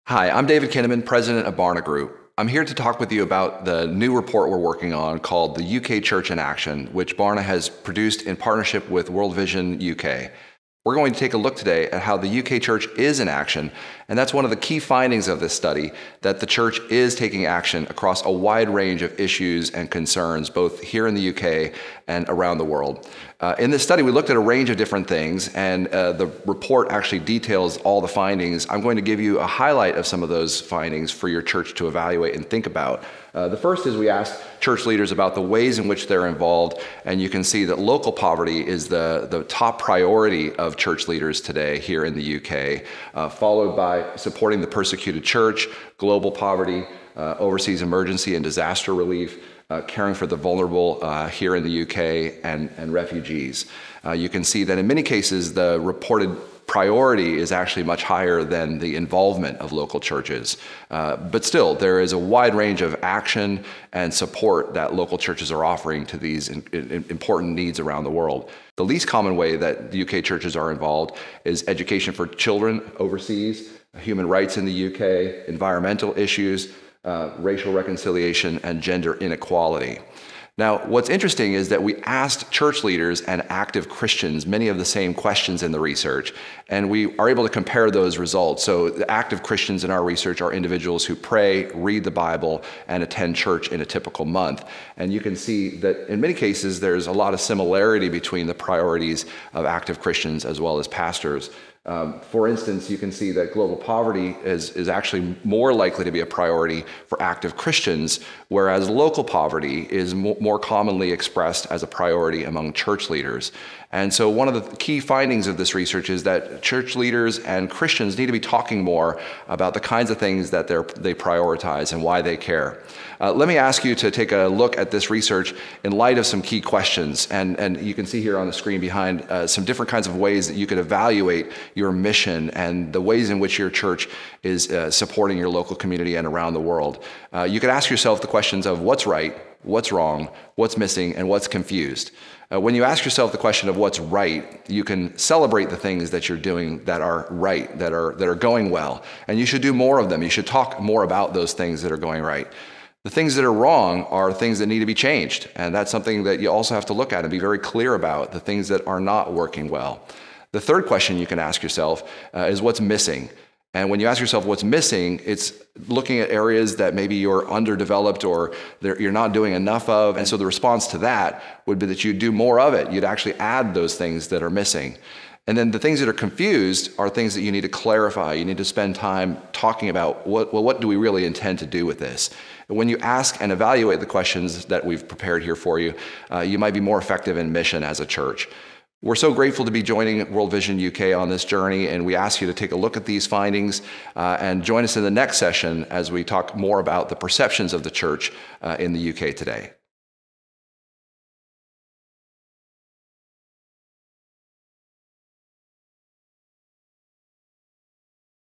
Hi, I'm David Kinnaman, president of Barna Group. I'm here to talk with you about the new report we're working on called the UK Church in Action, which Barna has produced in partnership with World Vision UK. We're going to take a look today at how the UK Church is in action, and that's one of the key findings of this study, that the Church is taking action across a wide range of issues and concerns, both here in the UK and around the world. In this study, we looked at a range of different things, and the report actually details all the findings. I'm going to give you a highlight of some of those findings for your church to evaluate and think about. The first is we asked church leaders about the ways in which they're involved, and you can see that local poverty is the top priority of church leaders today here in the UK, followed by supporting the persecuted church, global poverty, overseas emergency and disaster relief, caring for the vulnerable here in the UK, and refugees. You can see that in many cases the reported priority is actually much higher than the involvement of local churches. But still, there is a wide range of action and support that local churches are offering to these important needs around the world. The least common way that the UK churches are involved is education for children overseas, human rights in the UK, environmental issues, racial reconciliation, and gender inequality. Now, what's interesting is that we asked church leaders and active Christians many of the same questions in the research, and we are able to compare those results. So the active Christians in our research are individuals who pray, read the Bible, and attend church in a typical month. And you can see that in many cases, there's a lot of similarity between the priorities of active Christians as well as pastors. For instance, you can see that global poverty is actually more likely to be a priority for active Christians, whereas local poverty is more commonly expressed as a priority among church leaders. And so one of the key findings of this research is that church leaders and Christians need to be talking more about the kinds of things that they prioritize and why they care. Let me ask you to take a look at this research in light of some key questions. And you can see here on the screen behind some different kinds of ways that you could evaluate your mission and the ways in which your church is supporting your local community and around the world. You could ask yourself the questions of what's right, what's wrong, what's missing, and what's confused. When you ask yourself the question of what's right, you can celebrate the things that you're doing that are right, that are going well, and you should do more of them. You should talk more about those things that are going right. The things that are wrong are things that need to be changed, and that's something that you also have to look at and be very clear about, the things that are not working well. The third question you can ask yourself is what's missing. And when you ask yourself what's missing, it's looking at areas that maybe you're underdeveloped or you're not doing enough of. And so the response to that would be that you'd do more of it. You'd actually add those things that are missing. And then the things that are confused are things that you need to clarify. You need to spend time talking about what do we really intend to do with this? And when you ask and evaluate the questions that we've prepared here for you, you might be more effective in mission as a church. We're so grateful to be joining World Vision UK on this journey, and we ask you to take a look at these findings and join us in the next session as we talk more about the perceptions of the church in the UK today.